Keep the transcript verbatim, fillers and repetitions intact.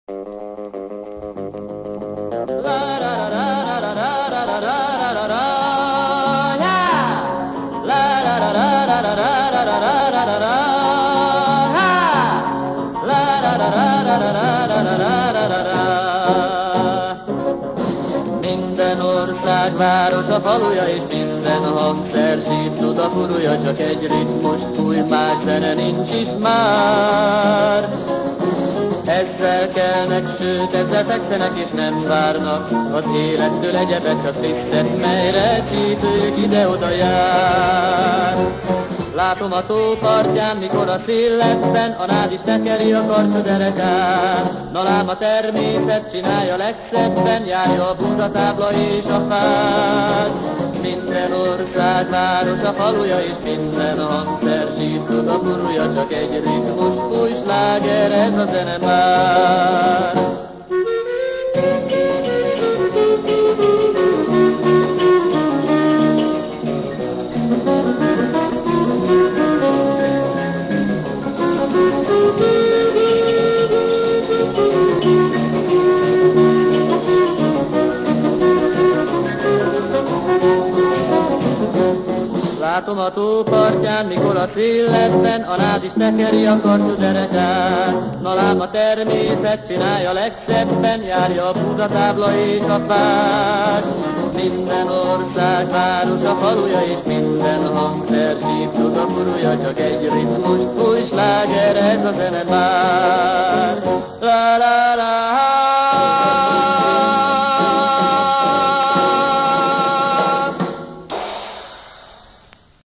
Minden ország városa, faluja és minden hangszer síp, tud a furúja, csak egy ritmus fúj, más zene nincs is már. Ezzel kelnek, sőt ezzel fekszenek és nem várnak, az élettől egyebet csak tisztek, melyre csípőjük ide-oda jár. Látom a tó partján, mikor a szél leppen, a nád is tekeri a karcsú derekát. Na lám a természet csinálja legszebben, járja a búzatábla és a fát. Minden ország városa, faluja és minden hangszer síp, tud a furúja, csak egy ritmus fúj, sláger ez a zene már. Látom a tó partján, mikor a szél leppen, a nád is tekeri a karcsú derekát. Na lám a természet csinálja legszebben, járja a búzatábla és a fák. Minden ország városa, faluja és minden hangszer síp, tud a furúja,